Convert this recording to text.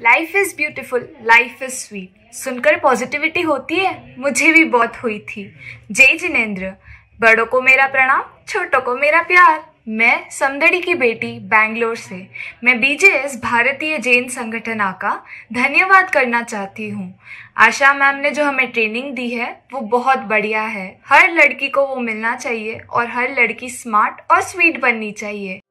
Life is beautiful, life is sweet. सुनकर positivity होती है, मुझे भी बहुत हुई थी। जय जिनेंद्र। बड़ों को मेरा प्रणाम, छोटों को मेरा प्यार। मैं समदड़ी की बेटी बैंगलोर से। मैं बीजेएस भारतीय जैन संगठन का धन्यवाद करना चाहती हूँ। आशा मैम ने जो हमें ट्रेनिंग दी है वो बहुत बढ़िया है। हर लड़की को वो मिलना चाहिए और हर लड़की स्मार्ट और स्वीट बननी चाहिए।